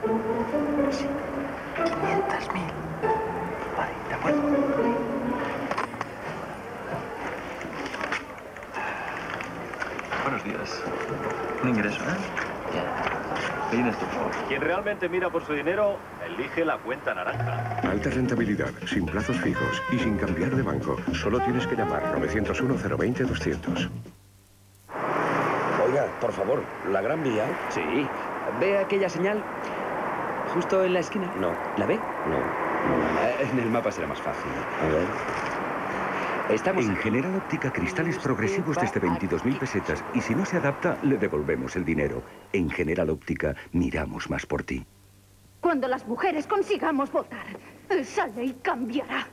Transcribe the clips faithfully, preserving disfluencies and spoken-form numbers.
Sí. quinientos mil. Vale, de acuerdo. Buenos días. Un ingreso, ¿eh? Ya. Tienes tu favor. Quien realmente mira por su dinero, elige la cuenta naranja. Alta rentabilidad, sin plazos fijos y sin cambiar de banco. Solo tienes que llamar nueve cero uno cero veinte doscientos. Oiga, por favor, ¿la Gran Vía? Sí. ¿Ve aquella señal? Justo en la esquina. No. ¿La ve? No. Eh, En el mapa será más fácil. A ver. Estamos... En General Óptica, cristales progresivos desde veintidós mil pesetas. Y si no se adapta, le devolvemos el dinero. En General Óptica, miramos más por ti. Cuando las mujeres consigamos votar, esa ley cambiará.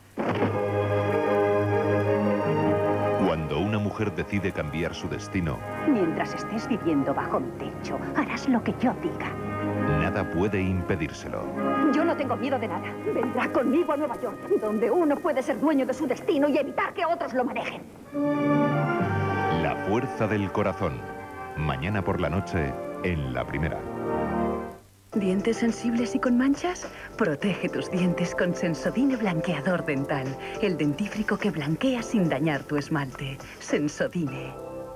Cuando una mujer decide cambiar su destino, Mientras estés viviendo bajo mi techo, harás lo que yo diga. nada puede impedírselo. Yo no tengo miedo de nada. Vendrá conmigo a Nueva York, donde uno puede ser dueño de su destino y evitar que otros lo manejen. La fuerza del corazón. Mañana por la noche, en La Primera. ¿Dientes sensibles y con manchas? Protege tus dientes con Sensodine Blanqueador Dental. El dentífrico que blanquea sin dañar tu esmalte. Sensodine.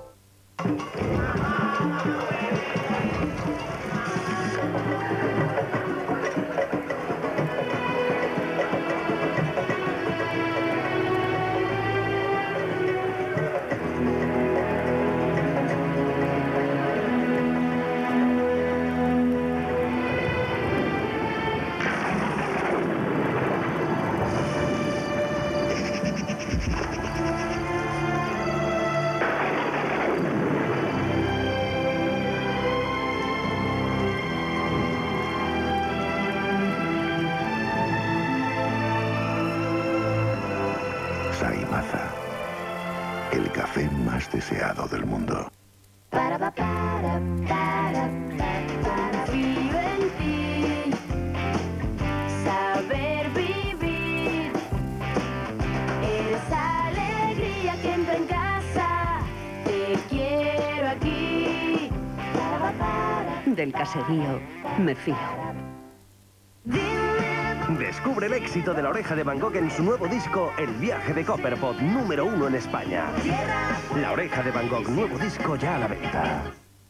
Saimaza, el café más deseado del mundo. Confío en ti, saber vivir. Eres alegría que entra en casa. Te quiero aquí. Del caserío, me fío. Descubre el éxito de La Oreja de Van Gogh en su nuevo disco El viaje de Copperpot, número uno en España. La Oreja de Van Gogh, nuevo disco ya a la venta.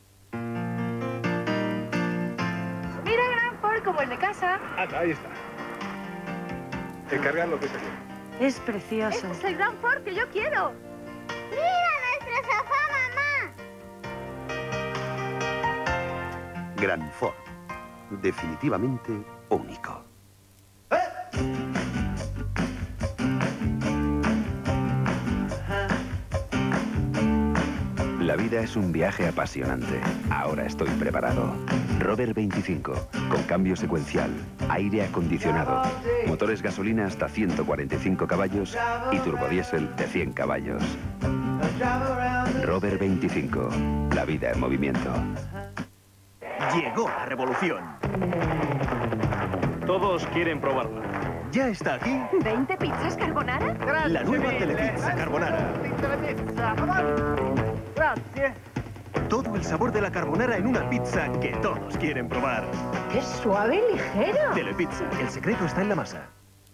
Mira, Gran Ford, como el de casa. Ah, ahí está. Encargar lo que se quiere. Es precioso. Este es el Gran Ford que yo quiero. ¡Mira nuestro sofá, mamá! Gran Ford. Definitivamente único. La vida es un viaje apasionante. Ahora estoy preparado. Rover veinticinco, con cambio secuencial, aire acondicionado, motores gasolina hasta ciento cuarenta y cinco caballos y turbodiesel de cien caballos. Rover veinticinco, la vida en movimiento. Llegó la revolución. Todos quieren probarla. Ya está aquí ¿veinte pizzas carbonara? la nueva Telepizza Carbonara. Gracias. Todo el sabor de la carbonara en una pizza que todos quieren probar. ¡Qué suave y ligero! Telepizza, el secreto está en la masa.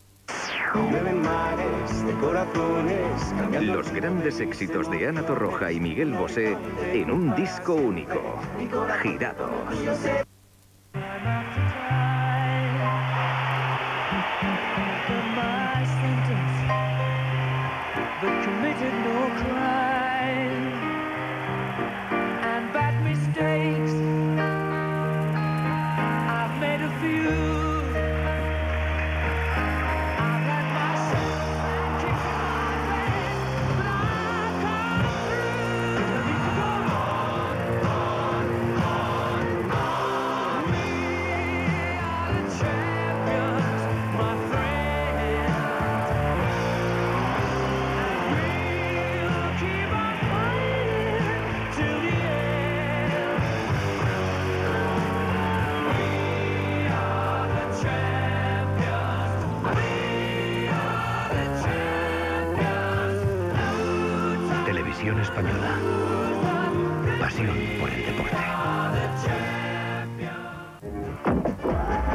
Los grandes éxitos de Ana Torroja y Miguel Bosé en un disco único. Girados. Televisión Española. Pasión por el deporte.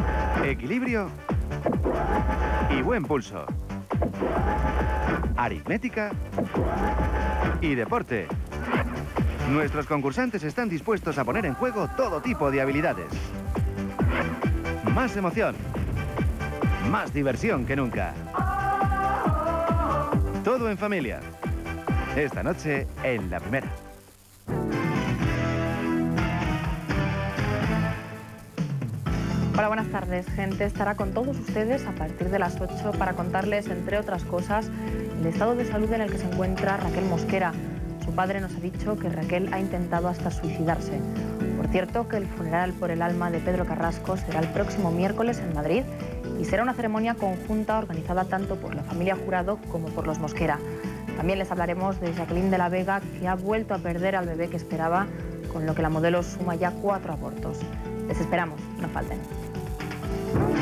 equilibrio y buen pulso. Aritmética y deporte. Nuestros concursantes están dispuestos a poner en juego todo tipo de habilidades. Más emoción. Más diversión que nunca. Todo en familia. Esta noche en La Primera. Hola, buenas tardes, gente. Estará con todos ustedes a partir de las ocho para contarles, entre otras cosas, el estado de salud en el que se encuentra Raquel Mosquera. Su padre nos ha dicho que Raquel ha intentado hasta suicidarse. Por cierto, que el funeral por el alma de Pedro Carrasco será el próximo miércoles en Madrid y será una ceremonia conjunta organizada tanto por la familia Jurado como por los Mosquera. También les hablaremos de Jacqueline de la Vega, que ha vuelto a perder al bebé que esperaba, con lo que la modelo suma ya cuatro abortos. Les esperamos, no falten.